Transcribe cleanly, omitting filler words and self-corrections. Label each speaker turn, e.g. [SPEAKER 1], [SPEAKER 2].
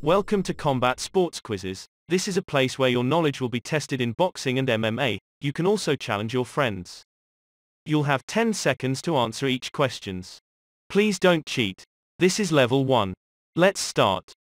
[SPEAKER 1] Welcome to Combat Sports Quizzes. This is a place where your knowledge will be tested in boxing and MMA. You can also challenge your friends. You'll have 10 seconds to answer each questions. Please don't cheat. This is level 1. Let's start.